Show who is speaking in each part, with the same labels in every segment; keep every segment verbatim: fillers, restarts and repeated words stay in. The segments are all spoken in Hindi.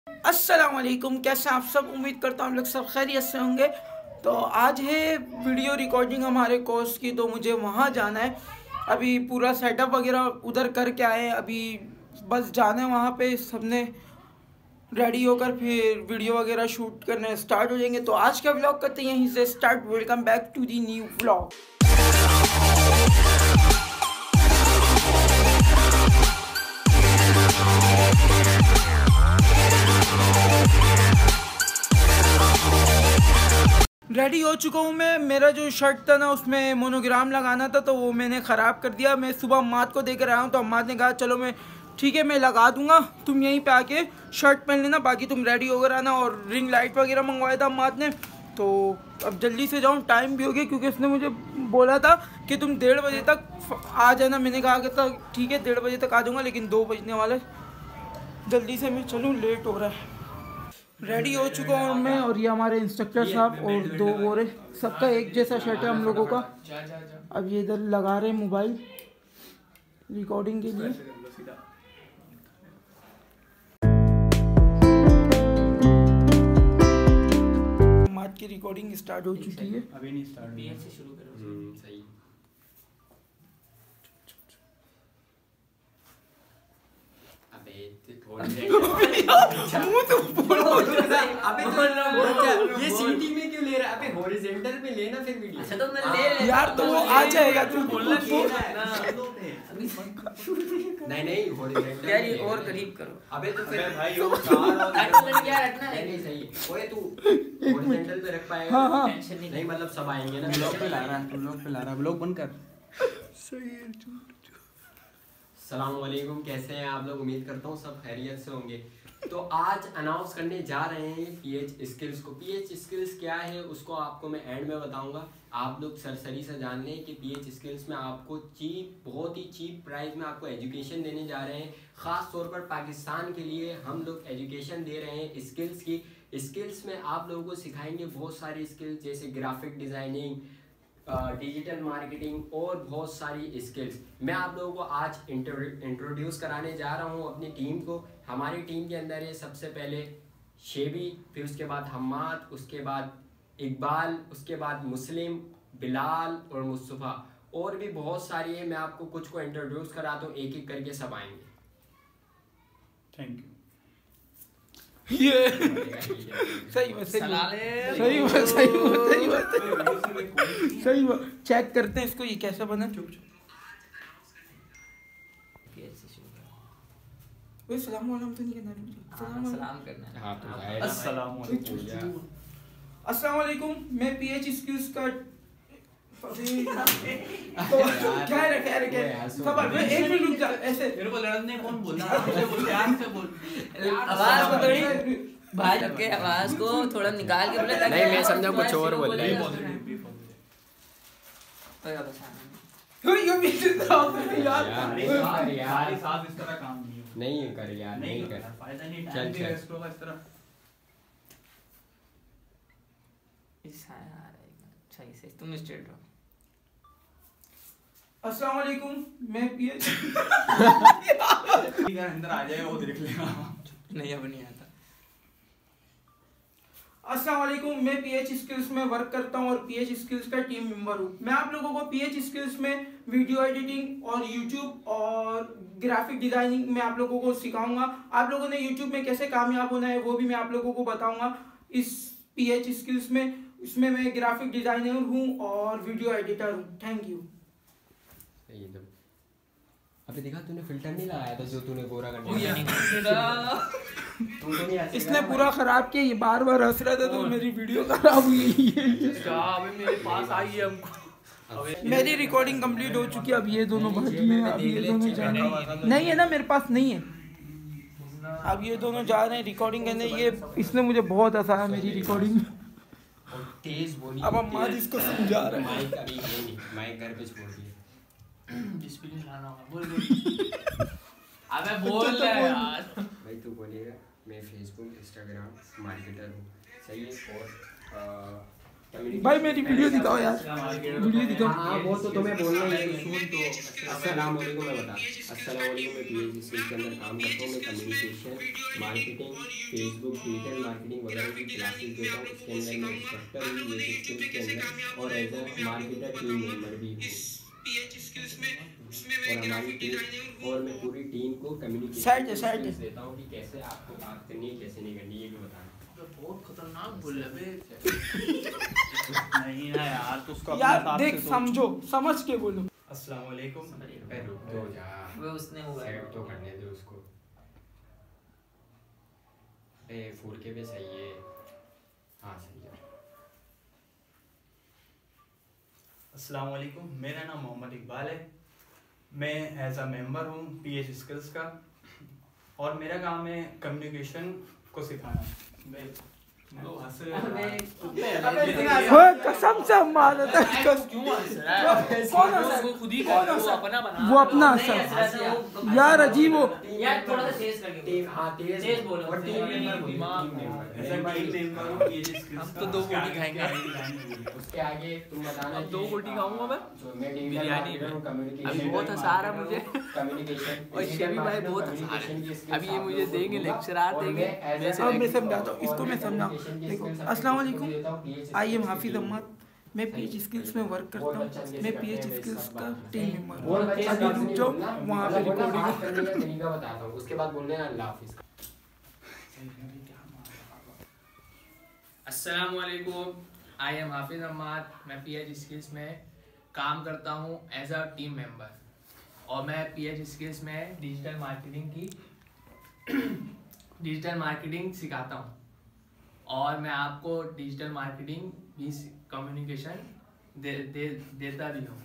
Speaker 1: अस्सलाम वालेकुम, कैसे आप सब। उम्मीद करता हूँ हम लोग सब खैरियत से होंगे। तो आज है वीडियो रिकॉर्डिंग हमारे कोर्स की, तो मुझे वहाँ जाना है। अभी पूरा सेटअप वगैरह उधर करके आए हैं, अभी बस जाना है वहाँ पे। सबने रेडी होकर फिर वीडियो वगैरह शूट करने स्टार्ट हो जाएंगे। तो आज का व्लॉग करते हैं यहीं से start. Welcome back to the new vlog. Ready हो चुका हूँ मैं। मेरा जो शर्ट था ना उसमें मोनोग्राम लगाना था, तो वो मैंने ख़राब कर दिया। मैं सुबह अम्माद को देकर आया हूँ, तो अम्माद ने कहा चलो मैं ठीक है मैं लगा दूंगा, तुम यहीं पे आके शर्ट पहन लेना, बाकी तुम रेडी होकर आना। और रिंग लाइट वगैरह मंगवाया था अम्माद ने। तो अब जल्दी से जाऊँ, टाइम भी हो गया, क्योंकि उसने मुझे बोला था कि तुम डेढ़ बजे तक आ जाना। मैंने कहा था ठीक है डेढ़ बजे तक आ जाऊँगा, लेकिन दो बजने वाला है। जल्दी से मैं चलूँ, लेट हो रहा है। रेडी हो चुका हूँ मैं, और ये हमारे इंस्ट्रक्टर साहब और दो गोरे, सबका एक जैसा शर्ट है हम लोगों का। अब ये इधर लगा रहे हैं मोबाइल रिकॉर्डिंग के लिए। मार्च की रिकॉर्डिंग स्टार्ट हो चुकी है।
Speaker 2: अभी नहीं स्टार्ट हुई।
Speaker 3: से शुरू करो। सही। अबे
Speaker 1: मुंह तो बोलो।
Speaker 3: अबे तो ये सीटी में क्यों ले रहा है? अबे हॉरिजॉन्टल में लेना फिर वीडियो। अच्छा तो मैं ले ले
Speaker 1: यार तो वो आ जाएगा, तू
Speaker 3: बोलना है ना। नहीं नहीं हॉरिजॉन्टल यार, ये और करीब करो। अबे तो फिर भाई वो कार और एक्चुअली यार रखना है। नहीं सही ओए तू हॉरिजॉन्टल पे रख पाएगा?
Speaker 1: हां हां
Speaker 3: नहीं मतलब सब आएंगे ना।
Speaker 2: ब्लॉग पे ला रहा है, तू ब्लॉग पे ला रहा है, ब्लॉग बंद कर।
Speaker 1: सही है।
Speaker 3: अस्सलाम वालेकुम, कैसे हैं आप लोग? उम्मीद करता हूँ सब खैरियत से होंगे। तो आज अनाउंस करने जा रहे हैं पीएच स्किल्स को। पीएच स्किल्स क्या है उसको आपको मैं एंड में बताऊंगा। आप लोग सरसरी से जान लें कि पीएच स्किल्स में आपको चीप, बहुत ही चीप प्राइस में आपको एजुकेशन देने जा रहे हैं। ख़ास तौर पर पाकिस्तान के लिए हम लोग एजुकेशन दे रहे हैं स्किल्स की। स्किल्स में आप लोगों को सिखाएंगे बहुत सारी स्किल्स, जैसे ग्राफिक डिज़ाइनिंग, डिजिटल मार्केटिंग और बहुत सारी स्किल्स। मैं आप लोगों को आज इंट्रोड्यूस कराने जा रहा हूं अपनी टीम को। हमारी टीम के अंदर है सबसे पहले शेबी, फिर उसके बाद हम्माद, उसके बाद इकबाल, उसके बाद मुस्लिम, बिलाल और मुस्तफ़ा, और भी बहुत सारी है। मैं आपको कुछ को इंट्रोड्यूस कराता हूँ, एक एक करके सब आएंगे।
Speaker 2: Thank you.
Speaker 1: ये सही बात, सही बात, सही बात, सही बात, सही बात, सही बात। चेक करते हैं इसको, ये कैसा बना। चुप चुप। ओए सलाम वालेकुम तो नहीं कहना।
Speaker 3: सलाम करना है।
Speaker 2: हां तो अस्सलाम वालेकुम।
Speaker 1: अस्सलाम वालेकुम, मैं पीएच स्किल्स का तो क्या है क्या है क्या है सब एक मिनट रुक जा। ऐसे
Speaker 2: मेरे को लड़ने कौन बोला? आपसे बोल, ध्यान से बोल।
Speaker 3: आवाज को थोड़ी भाई के आवाज को थोड़ा निकाल के बोले। नहीं मैं समझा कुछ और बोल रहा है।
Speaker 1: तो ये भी यार
Speaker 2: यार यार साहब इस तरह काम नहीं
Speaker 3: नहीं कर यार, नहीं कर,
Speaker 2: फायदा नहीं।
Speaker 3: चल चल
Speaker 2: इस तरह
Speaker 3: इस सही से तुम स्ट्रेट रहो।
Speaker 1: अस्सलाम वालेकुम, मैं पीएच
Speaker 2: ठीक है अंदर आ जाएगा वो देख लेगा।
Speaker 3: नहीं अब नहीं आता।
Speaker 1: अस्सलाम वालेकुम, मैं पीएच स्किल्स में वर्क करता हूं और पीएच स्किल्स का टीम मेंबर हूं। मैं आप लोगों को पीएच स्किल्स में वीडियो एडिटिंग और यूट्यूब और ग्राफिक डिजाइनिंग में आप लोगों को सिखाऊंगा। आप लोगों ने यूट्यूब में कैसे कामयाब होना है वो भी मैं आप लोगों को बताऊंगा इस पीएच स्किल्स में। इसमें मैं ग्राफिक डिजाइनर हूं और वीडियो एडिटर हूं। Thank you.
Speaker 3: अबे देखा तूने फिल्टर नहीं लगाया था जो तूने गोरा करने
Speaker 1: इसने पूरा खराब किया। ये बार बार हंस रहा था तो मेरी वीडियो खराब हुई है।
Speaker 2: मेरे पास आई है हमको।
Speaker 1: मेरी रिकॉर्डिंग कंप्लीट हो चुकी है। अब ये दोनों भाग में, अब ये दोनों जा रहे हैं। नहीं है ना मेरे पास, नहीं है। अब ये दोनों जा रहे हैं रिकॉर्डिंग करने। ये इसने मुझे बहुत हंसाया मेरी रिकॉर्डिंग में।
Speaker 3: तेज बोली।
Speaker 1: अब अम्मा इसको समझा रहे हैं।
Speaker 3: माइक अभी है नहीं, माइक घर पे छोड़ दिया।
Speaker 2: डिस्प्ले लाना होगा। बोल बोल। अबे बोल ले यार।
Speaker 3: भाई तू बोलेगा मैं फेसबुक इंस्टाग्राम मार्केटर हूँ, सही है। और
Speaker 1: भाई मेरी वीडियो दिखाओ यार, वीडियो दिखाओ।
Speaker 3: हाँ वो तो तुम्हें बोलना ही है। सुन तो अस्सलाम वालेकुम मैं बता अस्सलाम वालेकुम मैं पीएच स्किल्स के अंदर काम करता हूँ। मैं communication marketing Facebook digital marketing वगैरह की क्लासेस देता हूँ। इसके अंदर मैं इंस्ट्रक्टर हूँ पीएच स्किल्स के अंदर और as a marketer team member भी हूँ। और हमारी टीम और मैं पूरी टीम को कम्युनिकेशन स्किल्स देता हूँ कि कैसे आपको बात करनी है कैसे नहीं करनी है, ये भी बताना।
Speaker 2: बहुत खतरनाक बोल रहे नहीं ना यार, तो उसको
Speaker 1: यार देख समझो, समझ के बोलो।
Speaker 4: अस्सलाम वालेकुम।
Speaker 3: तो जा
Speaker 2: वो उसने हुआ
Speaker 3: सेट तो करने दे उसको। ए फूल के भी सही है। हाँ सही है।
Speaker 4: अस्सलाम वालेकुम, मेरा नाम मोहम्मद इकबाल है। मैं एज अ मेंबर हूँ पीएच स्किल्स का और मेरा काम है कम्युनिकेशन को सिखाना। मैं लो हंस रहे
Speaker 1: हो कसम से मार देता है।
Speaker 2: क्यों हंस रहा है?
Speaker 1: कौन हंस रहा है?
Speaker 2: वो खुद ही कर रहा है, वो अपना बना
Speaker 1: वो अपना हंसा यार, अजीब हो
Speaker 2: यार, थोड़ा सा तेज करके
Speaker 3: टीम हाँ तेज
Speaker 2: तेज बोलो।
Speaker 3: और टीम मेंबर
Speaker 2: दिमाग
Speaker 4: एज अ टीम मेंबर हूँ पीएच स्किल्स।
Speaker 2: हम तो दो गोटी खाएंगे।
Speaker 3: उसके आगे तुम बताना।
Speaker 2: अब दो रोटी खाऊंगा मैं।
Speaker 3: जो मैं
Speaker 2: बिरयानी में। अभी बहुत हंसा रहा है मुझे।
Speaker 3: कम्युनिकेशन
Speaker 2: और शेबी भाई बहुत हंसा रहे हैं। अभी ये मुझे देंगे लेक्चर देंगे।
Speaker 1: अब मैं समझाता हूँ इसको, मैं समझाऊँ। देखो अस्सलाम वालेकुम, आई एम हाफिज अहमद। मैं पीएच स्किल्स में वर्क करता हूँ। मैं पीएच स्किल्स का टीम मेंबर हूँ। अभी रुक जाओ, वहाँ पे रिकॉर्डिंग
Speaker 3: तरीका बताता हूँ, उसके बाद बोलने अल्लाह हाफिज।
Speaker 2: अस्सलाम वालेकुम, आई एम हाफिज अहमद। मैं पीएच स्किल्स में काम करता हूँ एज अ टीम मेंबर और मैं पीएच स्किल्स में डिजिटल मार्केटिंग की डिजिटल मार्केटिंग सिखाता हूँ और मैं आपको डिजिटल मार्केटिंग भी कम्युनिकेशन दे, दे, देता भी हूँ।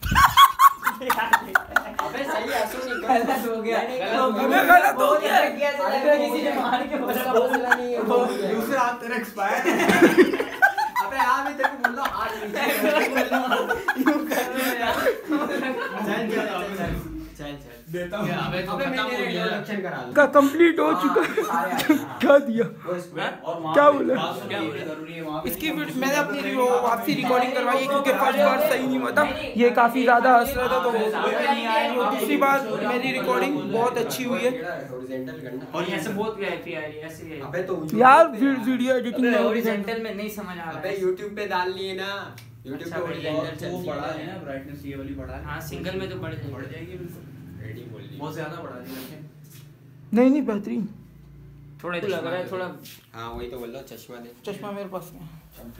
Speaker 3: अबे सही है, सुन गलत हो गया।
Speaker 1: अबे गलत हो गया।
Speaker 3: अबे किसी ने मार के बोला बोलना नहीं है।
Speaker 4: दूसरा हाथ तेरा एक्सपायर है।
Speaker 3: अबे आ मैं तेरे को बोल रहा हूँ आज नीचे यूं कर रहे हैं यार। चल चल चल चल चल
Speaker 4: देता हूँ।
Speaker 2: अबे तो
Speaker 3: अबे
Speaker 2: खत्म हो
Speaker 3: मैंने
Speaker 2: गया।
Speaker 3: इंट्रोडक्शन करा
Speaker 1: का कंप्लीट हो चुका। क्या दिया क्या बोला? इसकी वीडियो मैंने अपनी वो वापसी रिकॉर्डिंग करवाई है क्योंकि फर्स्ट बार सही नहीं हुआ था। ये काफी ज्यादा हंस रहा था तो वो दूसरी बार मेरी रिकॉर्डिंग बहुत अच्छी हुई है।
Speaker 3: हॉरिजॉन्टल करना।
Speaker 2: और ऐसे बहुत वीआईपी आ रही है, ऐसे ही है।
Speaker 3: अबे तो
Speaker 1: यार वीडियो एडिटिंग में
Speaker 2: हॉरिजॉन्टल में नहीं समझ आ रहा
Speaker 3: अबे
Speaker 2: है।
Speaker 3: YouTube पे डाल लिए ना। YouTube
Speaker 2: अच्छा,
Speaker 3: पे हॉरिजॉन्टल
Speaker 4: तो वो बड़ा है ना, ब्राइटनेस ये वाली बढ़ा है।
Speaker 2: हाँ, सिंगल में तो बढ़ जाएगी।
Speaker 4: बढ़ जाएगी बिल्कुल।
Speaker 3: रेडी बोल दी।
Speaker 4: बहुत ज्यादा बढ़ा दी लेकिन
Speaker 1: नहीं नहीं बेहतरीन।
Speaker 2: थोड़ा लग रहा है थोड़ा।
Speaker 3: हाँ वही तो बोल रहा हूँ, चश्मा दे।
Speaker 1: चश्मा मेरे पास है।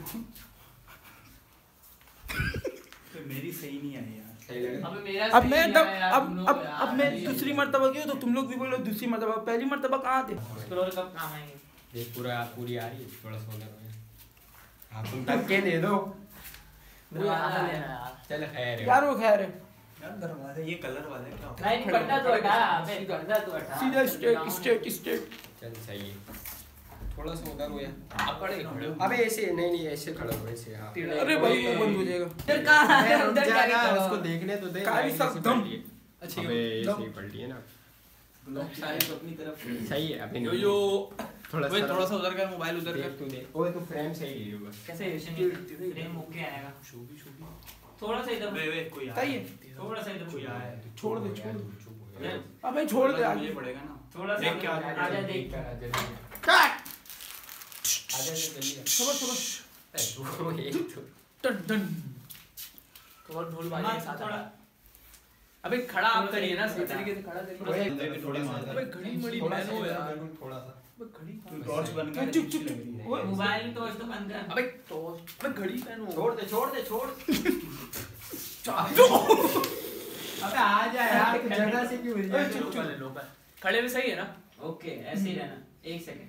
Speaker 4: तो मेरी सही नहीं आई यार।
Speaker 3: सही लगा।
Speaker 2: अब मेरा
Speaker 1: अब मैं
Speaker 2: सही
Speaker 1: तब
Speaker 2: है यार,
Speaker 1: अब
Speaker 2: तुम लोग
Speaker 1: अब
Speaker 2: यार,
Speaker 1: अब मैं
Speaker 2: ये-
Speaker 1: दूसरी मर्तबा की हूँ तो तुम लोग भी बोलो दूसरी मर्तबा। पहली मर्तबा कहाँ थे?
Speaker 2: स्क्रॉल कब काम आएंगे?
Speaker 3: देख पूरा पूरी आ रही है, थोड़ा सोना है। हाँ तुम धक्के दे दो।
Speaker 2: दरवाजा लेना यार।
Speaker 3: चल खैर है।
Speaker 1: यार वो खैर है।
Speaker 4: यार दरवाजे ये कलर वाले क्या होता
Speaker 2: नहीं पट्टा तो हटा, अबे गंदा तो हटा।
Speaker 1: सीधा स्ट्रेट स्ट्रेट स्ट्रेट।
Speaker 3: चल सही है। थोड़ा सा उधर हो यार।
Speaker 2: आप खड़े खड़े हो।
Speaker 3: अबे ऐसे नहीं नहीं ऐसे खड़ा हो ऐसे। हाँ
Speaker 1: अरे भाई वो बंद हो जाएगा।
Speaker 2: इधर कहाँ है?
Speaker 3: रुक
Speaker 2: उधर
Speaker 3: जा
Speaker 2: क्या
Speaker 3: ना,
Speaker 2: कर रहा
Speaker 3: उसको
Speaker 2: हो?
Speaker 3: देखने तो दे।
Speaker 1: काली
Speaker 3: लाइन
Speaker 1: सब
Speaker 3: ऐसे
Speaker 1: दम।
Speaker 3: पलटी है।
Speaker 4: अच्छा,
Speaker 3: अबे
Speaker 4: ये
Speaker 3: ऐसे ही पलटी है ना।
Speaker 4: ब्लॉक सारे तो अपनी तरफ।
Speaker 3: सही है अबे
Speaker 4: यो यो
Speaker 3: थोड़ा
Speaker 4: ओए
Speaker 3: सा
Speaker 4: थोड़ा सा उधर कर, मोबाइल उधर
Speaker 3: देख
Speaker 4: कर।
Speaker 3: तू दे। ओए तू फ्रेम सही ले लो बस।
Speaker 2: कैसे फ्रेम ओके आएगा?
Speaker 4: शोभी शोभी।
Speaker 2: थोड़ा सा इधर।
Speaker 4: वे वे कोई आया।
Speaker 1: सही है।
Speaker 2: थोड़ा सा इधर।
Speaker 4: कोई आया है।
Speaker 1: छोड़ दे छोड़ दे।
Speaker 3: चुप हो जा।
Speaker 1: अबे छोड़ दे
Speaker 4: मुझे
Speaker 1: आगे।
Speaker 4: पड़ेगा ना।
Speaker 2: थोड़ा सा
Speaker 4: देख क्या
Speaker 2: आजा देख।
Speaker 1: काट।
Speaker 3: आजा जल्दी आ।
Speaker 1: खबर खबर।
Speaker 3: तू एक तो
Speaker 1: टन टन।
Speaker 2: थोड़ा ढोल बाजे के साथ थोड़ा। अबे खड़ा आप करिए ना, सही तरीके से खड़ा करिए।
Speaker 4: ओए थोड़ा सा।
Speaker 1: अबे घड़ी मड़ी
Speaker 4: थोड़ा सा
Speaker 1: बहनो यार।
Speaker 4: थोड़ा सा।
Speaker 1: अबे घड़ी
Speaker 4: तू टॉर्च बन
Speaker 1: चुप,
Speaker 4: गया।
Speaker 1: चुप, चुप, चुप। ओए,
Speaker 2: मोबाइल तो इसको बंद कर।
Speaker 1: अबे तो अबे घड़ी पहनो।
Speaker 3: छोड़ दे छोड़ दे छोड़।
Speaker 1: अबे आ जा यार
Speaker 3: तू जगह से क्यों हिल रहा है?
Speaker 2: लोकल है, लोकल। खड़े भी सही है ना? ओके, ऐसे ही रहना। एक सेकंड।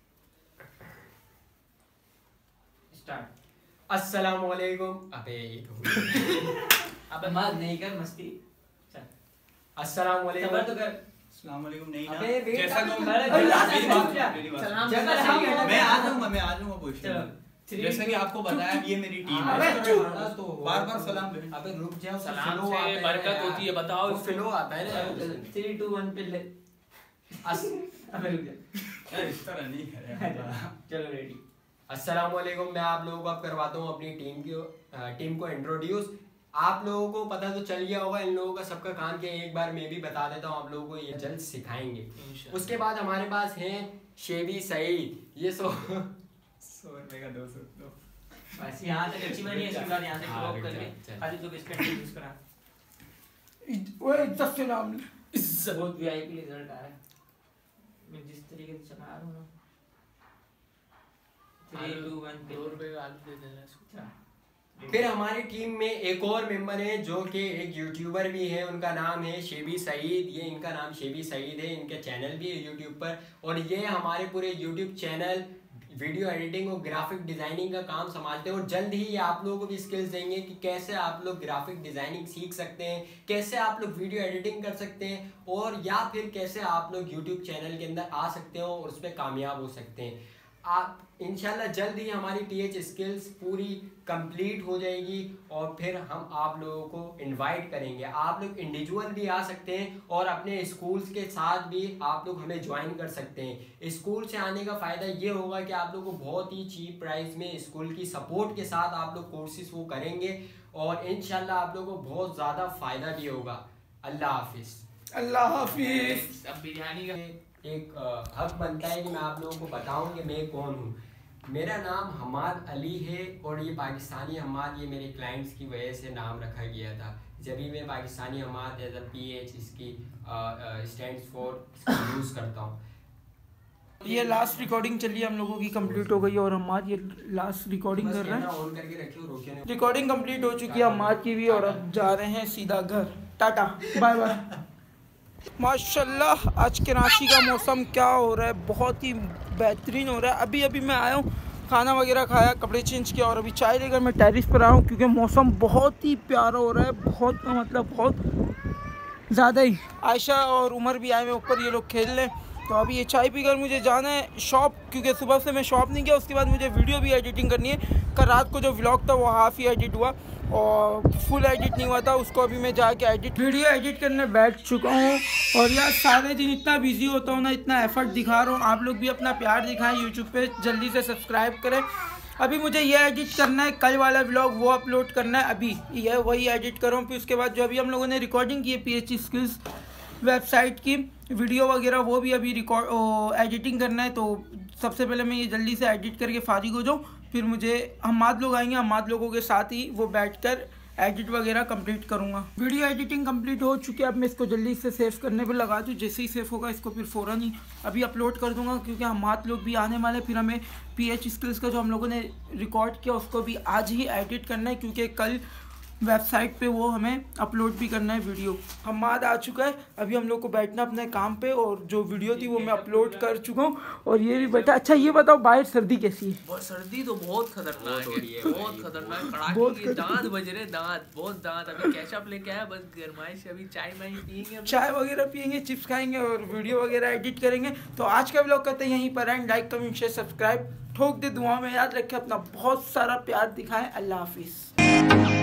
Speaker 2: स्टार्ट।
Speaker 3: अस्सलाम वालेकुम। अबे ये तो
Speaker 2: अबे मत नहीं कर मस्ती। चल।
Speaker 3: अस्सलाम वालेकुम।
Speaker 2: सबर तो कर।
Speaker 4: अस्सलाम वालेकुम नहीं ना।
Speaker 3: अबे वेट
Speaker 4: जैसा
Speaker 3: कर,
Speaker 4: तुम
Speaker 3: तुम
Speaker 2: खड़े-
Speaker 4: मेरी
Speaker 2: खड़े-
Speaker 4: मेरी बात
Speaker 2: खड़े-
Speaker 4: सुनो, मेरी बात
Speaker 2: सलाम
Speaker 4: सुनो।
Speaker 2: जगह
Speaker 3: सही है।
Speaker 4: मैं आ जाऊंगा मैं आ जाऊंगा
Speaker 2: चलो।
Speaker 4: पोजीशन।
Speaker 2: थ्री-
Speaker 4: जैसे कि आपको बताया ये मेरी टीम
Speaker 3: अबे
Speaker 4: है।
Speaker 3: चुप।
Speaker 4: बार बार सलाम दे।
Speaker 3: अबे रुक जाओ।
Speaker 2: सलाम
Speaker 3: flow
Speaker 2: से
Speaker 3: आता है
Speaker 2: बरकत
Speaker 3: यार।
Speaker 2: होती है, बताओ
Speaker 3: वो
Speaker 2: इसको।
Speaker 3: फ्लो आता है ना।
Speaker 2: थ्री टू वन पे ले।
Speaker 3: अस-
Speaker 2: अबे रुक जा।
Speaker 4: यार इस तरह नहीं करे।
Speaker 2: चलो रेडी।
Speaker 3: अस्सलाम वालेकुम। मैं आप लोगों को अब करवाता हूँ अपनी टीम की टीम को इंट्रोड्यूस। आप लोगों को पता तो चल गया होगा इन लोगों का सबका काम क्या है, एक बार मैं भी बता देता हूँ आप लोगों को, ये जल्द सिखाएंगे। उसके बाद हमारे पास हैं शेबी सईद, ये सौ सौ रुपए का दो सौ दो
Speaker 5: बस यहाँ तक अच्छी बनी है। इसके बाद यहाँ से क्रॉप करके खाली तो बिस्किट यूज करा।
Speaker 1: वो इज्जत से नाम ले,
Speaker 5: इज्जत बहुत वीआईपी रिजल्ट आ रहा है। मैं जिस तरीके से चला रहा हूँ ना, थ्री टू वन पे
Speaker 2: दो रुपए का आलू दे देना इसको।
Speaker 3: फिर हमारी टीम में एक और मेंबर है जो कि एक यूट्यूबर भी है, उनका नाम है शेबी सईद। ये इनका नाम शेबी सईद है, इनका चैनल भी है यूट्यूब पर, और ये हमारे पूरे यूट्यूब चैनल वीडियो एडिटिंग और ग्राफिक डिजाइनिंग का काम संभालते हैं। और जल्द ही ये आप लोगों को भी स्किल्स देंगे कि कैसे आप लोग ग्राफिक डिजाइनिंग सीख सकते हैं, कैसे आप लोग वीडियो एडिटिंग कर सकते हैं, और या फिर कैसे आप लोग यूट्यूब चैनल के अंदर आ सकते हो और उसमें कामयाब हो सकते हैं। आप इंशाल्लाह जल्द ही हमारी टीएच स्किल्स पूरी कंप्लीट हो जाएगी और फिर हम आप लोगों को इनवाइट करेंगे। आप लोग इंडिविजुअल भी आ सकते हैं और अपने स्कूल्स के साथ भी आप लोग हमें ज्वाइन कर सकते हैं। स्कूल से आने का फ़ायदा ये होगा कि आप लोग को बहुत ही चीप प्राइस में स्कूल की सपोर्ट के साथ आप लोग कोर्सेज वो करेंगे और इंशाल्लाह आप लोगों को बहुत ज़्यादा फ़ायदा भी होगा। अल्लाह हाफिज़।
Speaker 1: अल्लाह हाफिज़।
Speaker 2: अब बिरयानी का
Speaker 3: एक हक बनता है कि मैं आप लोगों को बताऊं कि मैं कौन हूं। मेरा नाम हमाद अली है और ये पाकिस्तानी हमाद, ये मेरे क्लाइंट्स की वजह से नाम रखा गया था। जब भी मैं Pakistani Hamad as a P H इसकी स्टैंड्स फॉर यूज़ करता हूँ।
Speaker 1: ये लास्ट रिकॉर्डिंग चली है हम लोगों की, कंप्लीट हो गई और हमाद ये लास्ट रिकॉर्डिंग कर रहे हैं।
Speaker 3: ऑन करके रखियो, रोकियो नहीं।
Speaker 1: रिकॉर्डिंग कंप्लीट हो चुकी है हमाद की भी, और अब जा रहे हैं सीधा घर। Tata bye bye. माशाल्लाह आज कराची का मौसम क्या हो रहा है, बहुत ही बेहतरीन हो रहा है। अभी अभी मैं आया हूँ, खाना वगैरह खाया, कपड़े चेंज किया और अभी चाय लेकर मैं टेरिस पर आया हूँ क्योंकि मौसम बहुत ही प्यारा हो रहा है, बहुत मतलब बहुत ज़्यादा ही। आयशा और उमर भी आए हुए ऊपर, ये लोग खेल लें। तो अभी ये चाय पीकर मुझे जाना है शॉप, क्योंकि सुबह से मैं शॉप नहीं गया। उसके बाद मुझे वीडियो भी एडिटिंग करनी है। कल रात को जो व्लॉग था वो हाफ़ ही एडिट हुआ और फुल एडिट नहीं हुआ था, उसको अभी मैं जाके एडिट वीडियो एडिट करने बैठ चुका हूँ। और यार सारे दिन इतना बिजी होता हूँ ना, इतना एफर्ट दिखा रहा हूँ। आप लोग भी अपना प्यार दिखाएं यूट्यूब पे, जल्दी से सब्सक्राइब करें। अभी मुझे ये एडिट करना है, कल वाला व्लॉग वो अपलोड करना है, अभी ये वही एडिट करूँ। फिर उसके बाद जो अभी हम लोगों ने रिकॉर्डिंग की है पीएच स्किल्स वेबसाइट की वीडियो वगैरह, वो भी अभी रिकॉर्ड एडिटिंग करना है। तो सबसे पहले मैं ये जल्दी से एडिट करके फारिग हो जाऊँ, फिर मुझे हमाद लोग आएंगे, हमाद लोगों के साथ ही वो बैठकर एडिट वगैरह कंप्लीट करूँगा। वीडियो एडिटिंग कंप्लीट हो चुकी है, अब मैं इसको जल्दी से सेव करने पे लगा दूँ। जैसे ही सेव होगा इसको फिर फ़ौरन ही अभी अपलोड कर दूँगा, क्योंकि हमाद लोग भी आने वाले। फिर हमें पीएच स्किल्स का जो हम लोगों ने रिकॉर्ड किया उसको भी आज ही एडिट करना है, क्योंकि कल वेबसाइट पे वो हमें अपलोड भी करना है वीडियो। हमाद आ चुका है, अभी हम लोग को बैठना अपने काम पे, और जो वीडियो थी वो मैं अपलोड कर चुका हूँ और ये भी बैठा। अच्छा ये बताओ बाहर सर्दी कैसी है?
Speaker 2: बहुत सर्दी तो बहुत खतरनाक है, बहुत खतरनाक, कड़ाके के दांत बज रहे, दांत बहुत दांत। अभी कैचअप लेके आया, बस गरमाइश, अभी चाय वाय पियेंगे,
Speaker 1: चाय वगैरह पियेंगे, चिप्स खाएंगे और वीडियो वगैरह एडिट करेंगे। तो आज का व्लॉग करते हैं यहीं पर end. Like comment share subscribe ठोक दे, दुआ में याद रखें, अपना बहुत सारा प्यार दिखाएं। अल्लाह हाफिज़।